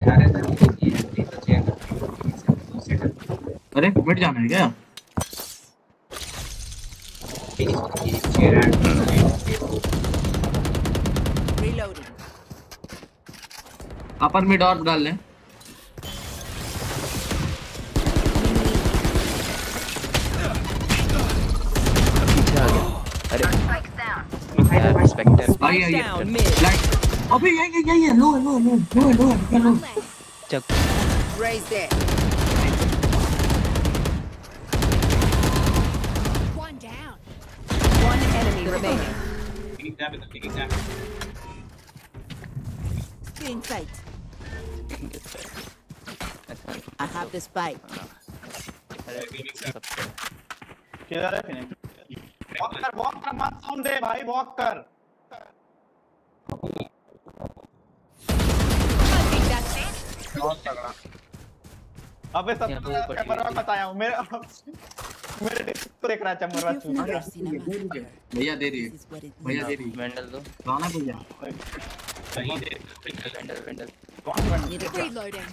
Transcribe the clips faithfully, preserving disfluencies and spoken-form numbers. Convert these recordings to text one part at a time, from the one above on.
अरे मिट जाना है क्या? अपर मिड और डाल लें। पीछे आ गया। अरे यार स्पेक्टर आई आई लाइट अबे ये ये ये लो लो लो लो लो लो चक raise there one down one enemy remaining being fight I have this bite किधर है फिनिक्स? वॉक कर वॉक कर मत साउंड दे भाई वॉक कर। बहुत तगड़ा। अबे सब कैमरा मत आया हूँ मेरे मेरे डिस्क को देख रहा है चमरवा तू। भैया दे रही है भैया दे रही है वेंडल दो गाना भैया सही दे वेंडल वेंडल कौन वेंडल? reloading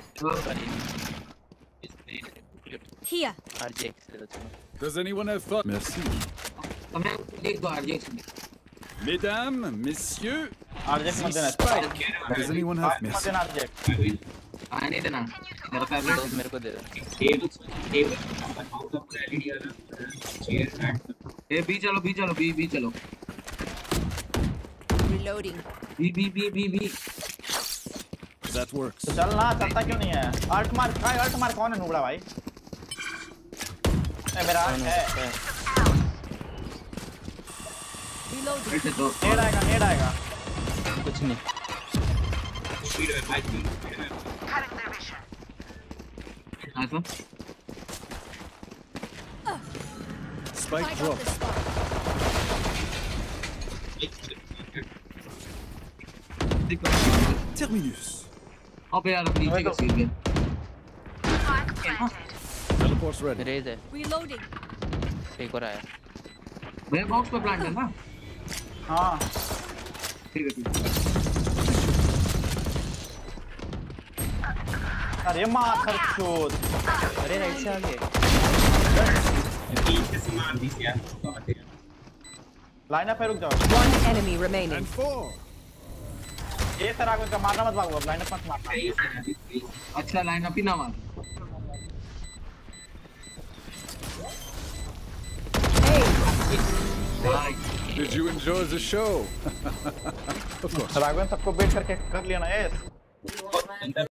here आरजेक्स दे दो चलो। Does anyone have thought? Merci. हमें एक दो आरजेक्स Mesdames, messieurs, आरजेक्स मत देना। does anyone have मत merci? देना आरजेक्स। आने देना मेरा फेवरेट मेरे को दे दो। ए बी चलो बी चलो बी बी चलो reloading B B B B B That works. तो चल ना चलता क्यों नहीं है? अल्ट मार भाई अल्ट मार कौन है नुबड़ा भाई? ए मेरा अल्ट है। reloading नेड आएगा नेड आएगा। कुछ नहीं ऐसा Spike drop. Terminus. अबे यार नीचे का सीन है Teleport's ready. रेज है reloading एक और आया। मेरे बॉक्स पे प्लांट है ना हाँ ठीक है ठीक है अरे मार खरचोद। अरे राइट से आ गए लाइन अप पे रुक जाओ। one enemy remaining And four. ये तरह को मारना मत भागो लाइन अप मत मारना। अच्छा लाइन अप ही ना मार Did you enjoy the show? Of course. Raghavan सबको बेट करके कर लिया ना ये।